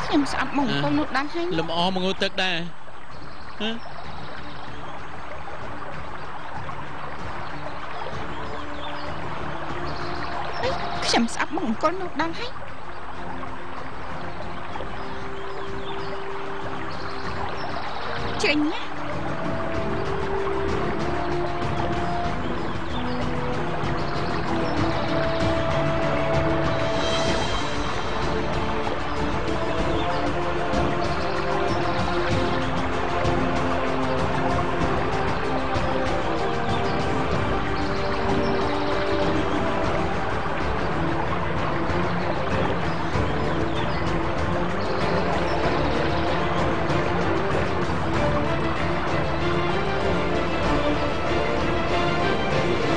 ខ្ញុំស្អប់មកអង្គុយនោះដែរហើយលំអមកងូទឹកដែរខ្ញុំស្អប់មកអង្គុយនោះដែរហើយជ្រេញណា